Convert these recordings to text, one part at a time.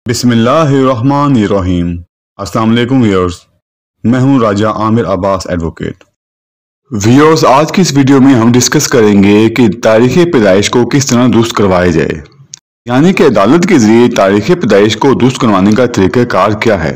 बिस्मिल्लाहिर्रहमानिर्रहीम। अस्सलाम वालेकुम व्यूअर्स, मैं हूं राजा आमिर अब्बास एडवोकेट। व्यूअर्स, आज की इस वीडियो में हम डिस्कस करेंगे कि तारीख पैदाइश को किस तरह दुरुस्त करवाया जाए, यानी कि अदालत के जरिए तारीख पैदाइश को दुरुस्त करवाने का तरीक़ाकार क्या है।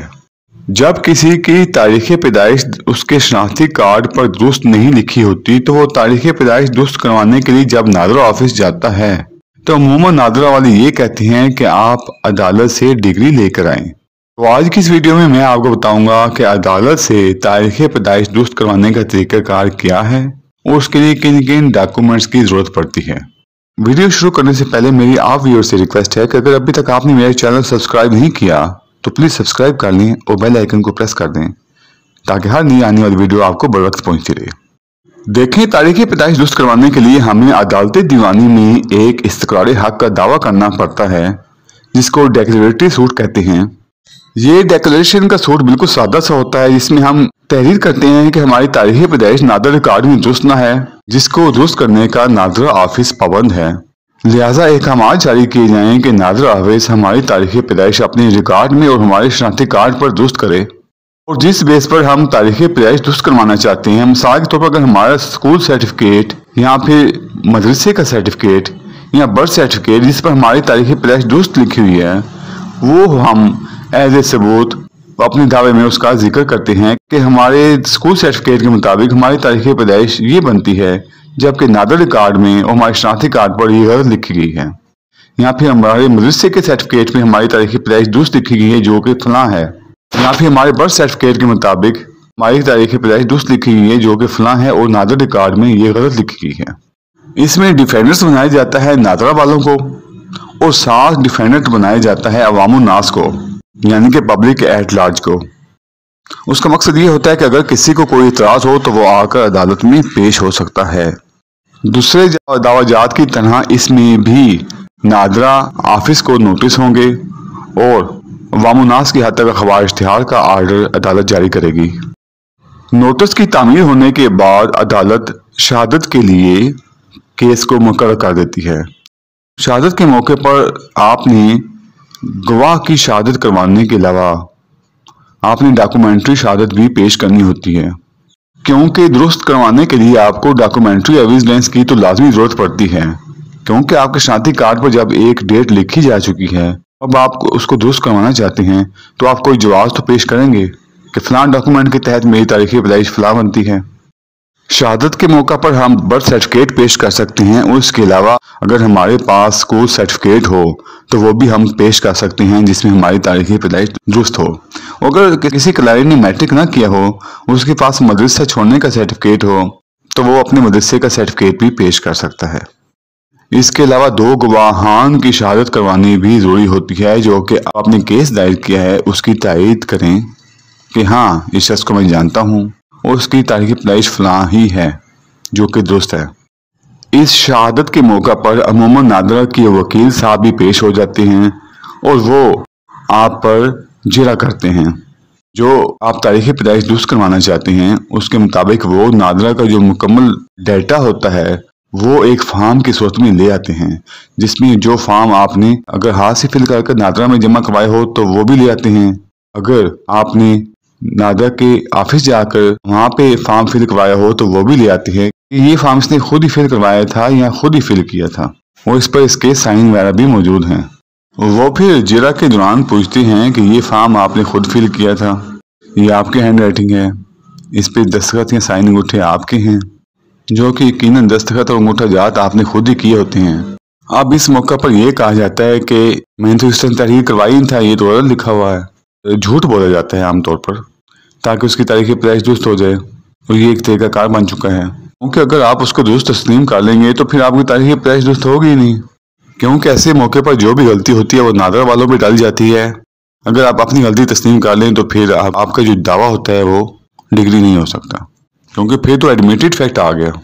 जब किसी की तारीख पैदाइश उसके शनाख्ती कार्ड पर दुरुस्त नहीं लिखी होती तो वो तारीख पैदाइश दुरुस्त करवाने के लिए जब नादरा ऑफिस जाता है तो अमूमन नादरा वाले ये कहते हैं कि आप अदालत से डिग्री लेकर आएं। तो आज की इस वीडियो में मैं आपको बताऊंगा कि अदालत से तारीख पैदाइश दुरुस्त करवाने का तरीक़ाकार क्या है और उसके लिए किन किन डॉक्यूमेंट्स की जरूरत पड़ती है। वीडियो शुरू करने से पहले मेरी आप व्यूअर से रिक्वेस्ट है कि अगर अभी तक आपने मेरा चैनल सब्सक्राइब नहीं किया तो प्लीज सब्सक्राइब कर लें और बेल आइकन को प्रेस कर दें ताकि हर नई आने वाली वीडियो आपको बर वक्त पहुंचती रहे। देखें, तारीख पैदाइश दुरुस्त करवाने के लिए हमें अदालत दीवानी में एक इस्तक़रार हक का दावा करना पड़ता है जिसको डेक्लेरेटरी सूट कहते हैं। ये डेक्लेरेशन का सूट बिल्कुल सादा सा होता है जिसमें हम तहरीर करते हैं कि हमारी तारीख पैदाइश नादरा रिकॉर्ड में दुरुस्त ना है, जिसको दुरुस्त करने का नादरा ऑफिस पाबंद है। लिहाजा एक अहकाम जारी किए जाएं कि नादरा ऑफिस हमारी तारीख पैदाइश अपने रिकॉर्ड में और हमारे शनाख्ती कार्ड पर दुरुस्त करे और जिस बेस पर हम तारीख पैदाइश दुरुस्त करवाना चाहते हैं। मिसाल के तौर पर अगर हमारा स्कूल सर्टिफिकेट या फिर मदरसे का सर्टिफिकेट या बर्थ सर्टिफिकेट जिस पर हमारी तारीख पैदाइश दुरुस्त लिखी हुई है वो हम एज ए सबूत अपने दावे में उसका जिक्र करते हैं कि हमारे स्कूल सर्टिफिकेट के मुताबिक हमारी तारीख पैदाइश ये बनती है, जबकि नादरा रिकॉर्ड में और हमारे शनाख्ती कार्ड पर ये गलत लिखी गई है। या फिर हमारे मदरसे के सर्टिफिकेट में हमारी तारीख पैदाइश दुरुस्त लिखी गई है जो कि फलां है, या फिर हमारे बर्थ सर्टिफिकेट के मुताबिक हमारी तारीख पैदाइश दुरुस्त लिखी गई है जो कि फलां है और नादरा रिकॉर्ड में ये गलत लिखी गई है। इसमें डिफेंडर्स बनाया जाता है नादरा वालों को और साथ डिफेंडेंट बनाया जाता है अवामुन नास को, यानी कि पब्लिक एट लार्ज को। उसका मकसद ये होता है कि अगर किसी को कोई इतराज हो तो वो आकर अदालत में पेश हो सकता है। दूसरे दावाजात की तरह इसमें भी नादरा ऑफिस को नोटिस होंगे और वामुनास की हद तक अखबार इश्तिहार का आर्डर अदालत जारी करेगी। नोटिस की तामीर होने के बाद अदालत शहादत के लिए केस को मुकर्रर कर देती है। शहादत के मौके पर आपने गवाह की शहादत करवाने के अलावा आपने डॉक्यूमेंट्री शहादत भी पेश करनी होती है, क्योंकि दुरुस्त करवाने के लिए आपको डॉक्यूमेंट्री एविडेंस की तो लाजमी जरूरत पड़ती है, क्योंकि आपके शनाख्ती कार्ड पर जब एक डेट लिखी जा चुकी है अब आप उसको दुरुस्त करवाना चाहते हैं तो आप कोई जवाब तो पेश करेंगे कि फलां डॉक्यूमेंट के तहत मेरी तारीख पैदाइश फलां बनती है। शहादत के मौका पर हम बर्थ सर्टिफिकेट पेश कर सकते हैं और इसके अलावा अगर हमारे पास स्कूल सर्टिफिकेट हो तो वो भी हम पेश कर सकते हैं जिसमें हमारी तारीख पैदाइश दुरुस्त हो। अगर किसी क्लाइंट ने मैट्रिक ना किया हो, उसके पास मदरसा छोड़ने का सर्टिफिकेट हो तो वो अपने मदरसे का सर्टिफिकेट भी पेश कर सकता है। इसके अलावा दो गवाहान की शहादत करवानी भी जरूरी होती है जो कि आपने केस दायर किया है उसकी तायीद करें कि हाँ इस शख्स को मैं जानता हूँ और उसकी तारीख पैदाइश फलां ही है जो कि दुरुस्त है। इस शहादत के मौका पर अमूमन नादरा के वकील साहब भी पेश हो जाते हैं और वो आप पर जिरा करते हैं। जो आप तारीख पैदाइश दुरुस्त करवाना चाहते हैं उसके मुताबिक वो नादरा का जो मुकम्मल डेटा होता है वो एक फॉर्म की सूरत में ले आते हैं, जिसमें जो फॉर्म आपने अगर हाथ से फिल करके नादरा में जमा करवाए हो तो वो भी ले आते हैं। अगर आपने नादरा के ऑफिस जाकर वहाँ पे फॉर्म फिल करवाया हो तो वो भी ले आते हैं कि ये फॉर्म इसने खुद ही फिल करवाया था या खुद ही फिल किया था और इस पर इसके साइन वगैरह भी मौजूद हैं। वो फिर जिरा के दौरान पूछते हैं कि ये फॉर्म आपने खुद फिल किया था, ये आपकी हैंड राइटिंग है, इस पे दस्तखत या साइन अंगूठे आपके हैं, जो कि यकीनन दस्तखत और अंगूठा जात आपने खुद ही किए होते हैं। अब इस मौका पर यह कहा जाता है कि मैंने तो इस तरह तहरीर करवाई नहीं था, ये तो गलत लिखा हुआ है। झूठ बोला जाता है आमतौर पर ताकि उसकी तारीख पैदाइश दुरुस्त हो जाए और ये एक तरीक़ाकार बन चुका है, क्योंकि अगर आप उसको दुरुस्त तस्लीम कर लेंगे तो फिर आपकी तारीख पैदाइश दुरुस्त होगी ही नहीं, क्योंकि ऐसे मौके पर जो भी गलती होती है वो नादरा वालों पर डाल जाती है। अगर आप अपनी गलती तस्लीम कर लें तो फिर आपका जो दावा होता है वो डिग्री नहीं हो सकता, क्योंकि फिर तो एडमिटेड फैक्ट आ गया।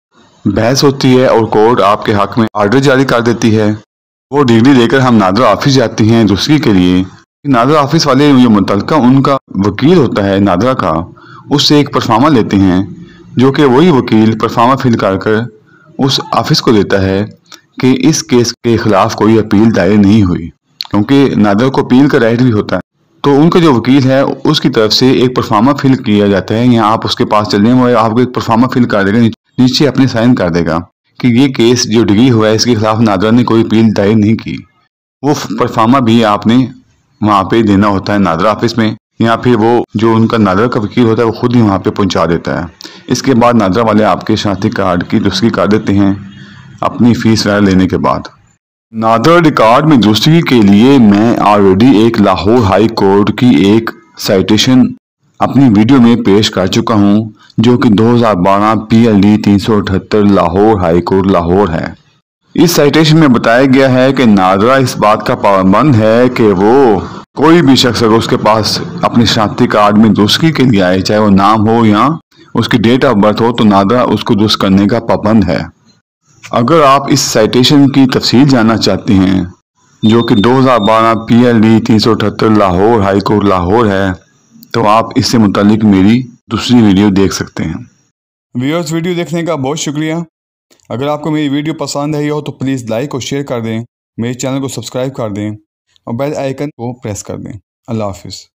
बहस होती है और कोर्ट आपके हक में आर्डर जारी कर देती है। वो डिग्री लेकर हम नादरा ऑफिस जाते हैं दूसरी के लिए। नादरा ऑफिस वाले जो मुतलका उनका वकील होता है नादरा का, उससे एक परफार्मा लेते हैं जो कि वही वकील परफार्मा फिल कर उस ऑफिस को देता है कि इस केस के खिलाफ कोई अपील दायर नहीं हुई, क्योंकि नादरा को अपील का राइट भी होता है। तो उनका जो वकील है उसकी तरफ से एक परफार्मा फिल किया जाता है, या आप उसके पास चलें वो आपको एक परफार्मा फिल कर देगा, नीचे अपने साइन कर देगा कि ये केस जो डिग्री हुआ है इसके खिलाफ नादरा ने कोई अपील दायर नहीं की। वो परफार्मा भी आपने वहाँ पे देना होता है नादरा ऑफिस में, या फिर वो जो उनका नादरा का वकील होता है वो खुद ही वहाँ पे पहुँचा देता है। इसके बाद नादरा वाले आपके शनाख्ती कार्ड की दुरुस्ती कर देते हैं अपनी फीस वगैरह लेने के बाद। नादरा रिकॉर्ड में दुरुस्ती के लिए मैं ऑलरेडी एक लाहौर हाई कोर्ट की एक साइटेशन अपनी वीडियो में पेश कर चुका हूँ, जो कि 2012 PLD 378 Lahore high court Lahore है। इस साइटेशन में बताया गया है कि नादरा इस बात का पाबंद है कि वो कोई भी शख्स अगर उसके पास अपने शनाख्ती कार्ड में दुरुस्ती के लिए आए, चाहे वो नाम हो या उसकी डेट ऑफ बर्थ हो, तो नादरा उसको दुरुस्त करने का पाबंद है। अगर आप इस साइटेशन की तफसील जानना चाहते हैं, जो कि 2012 PLD 378 Lahore high court Lahore है, तो आप इससे मुतालिक मेरी दूसरी वीडियो देख सकते हैं। व्यूअर्स, वीडियो देखने का बहुत शुक्रिया। अगर आपको मेरी वीडियो पसंद आई हो तो प्लीज़ लाइक और शेयर कर दें, मेरे चैनल को सब्सक्राइब कर दें और बेल आइकन को प्रेस कर दें। अल्लाह हाफिज़।